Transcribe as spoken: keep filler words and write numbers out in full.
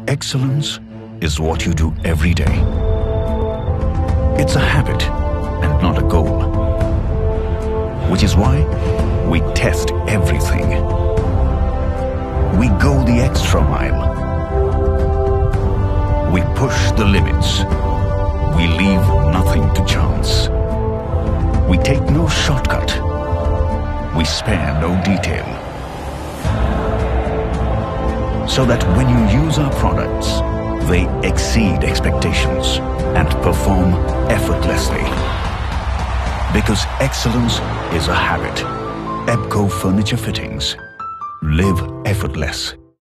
Excellence is what you do every day. It's a habit and not a goal. Which is why we test everything. We go the extra mile. We push the limits. We leave nothing to chance. We take no shortcut. We spare no detail. So that when you use our products, they exceed expectations and perform effortlessly. Because excellence is a habit. Ebco Furniture Fittings. Live effortless.